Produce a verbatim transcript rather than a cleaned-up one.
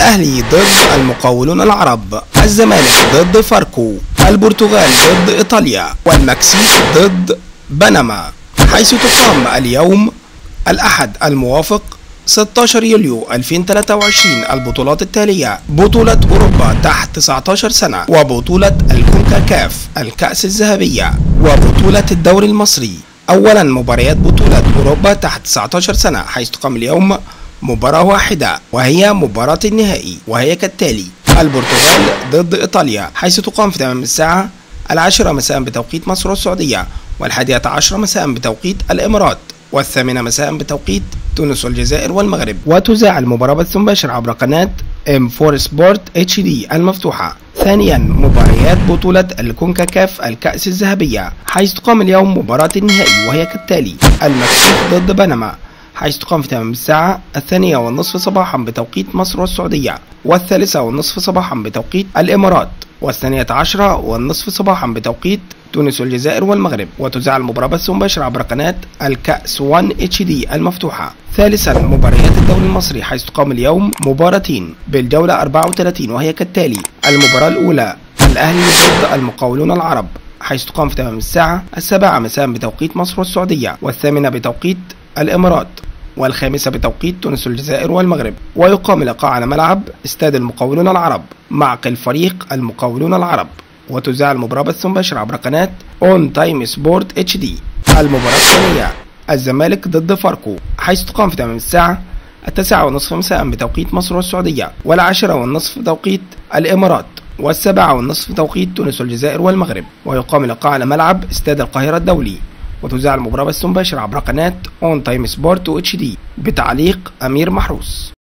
الأهلي ضد المقاولون العرب، الزمالك ضد فاركو، البرتغال ضد إيطاليا، والمكسيك ضد بنما، حيث تقام اليوم الأحد الموافق ستة عشر يوليو ألفين وثلاثة وعشرين البطولات التالية: بطولة أوروبا تحت تسعة عشر سنة، وبطولة الكونكاكاف الكأس الذهبية، وبطولة الدوري المصري. أولا مباريات بطولة أوروبا تحت تسعة عشر سنة، حيث تقام اليوم مباراة واحدة وهي مباراة النهائي، وهي كالتالي: البرتغال ضد إيطاليا، حيث تقام في تمام الساعة العاشرة مساء بتوقيت مصر والسعودية، والحادية عشرة مساء بتوقيت الإمارات، والثامنة مساء بتوقيت تونس والجزائر والمغرب. وتذاع المباراة بث مباشر عبر قناة إم فور سبورت اتش دي المفتوحة. ثانيا مباريات بطولة الكونكاكاف الكأس الذهبية، حيث تقام اليوم مباراة النهائي وهي كالتالي: المكسيك ضد بنما، حيث تقام في تمام الساعة الثانية والنصف صباحا بتوقيت مصر والسعودية، والثالثة والنصف صباحا بتوقيت الإمارات، والثانية عشرة والنصف صباحا بتوقيت تونس والجزائر والمغرب. وتذاع المباراة بث مباشر عبر قناة الكأس واحد اتش دي المفتوحة. ثالثا مباريات الدوري المصري، حيث تقام اليوم مباراتين بالجولة أربعة وثلاثين وهي كالتالي: المباراة الأولى الأهلي ضد المقاولون العرب، حيث تقام في تمام الساعة السابعة مساء بتوقيت مصر والسعودية، والثامنة بتوقيت الإمارات، والخامسة بتوقيت تونس والجزائر والمغرب. ويقام اللقاء على ملعب استاد المقاولون العرب معقل فريق المقاولون العرب. وتذاع المباراة بث مباشر عبر قناة اون تايم سبورت اتش دي. المباراة الثانية الزمالك ضد فاركو، حيث تقام في تمام الساعة التاسعة والنصف مساء بتوقيت مصر والسعودية، والعاشرة والنصف بتوقيت الإمارات، والسابعة والنصف بتوقيت تونس والجزائر والمغرب. ويقام اللقاء على ملعب استاد القاهرة الدولي. وتذاع المباراة بث مباشر عبر قناة اون تايم سبورت اتش دي بتعليق أمير محروس.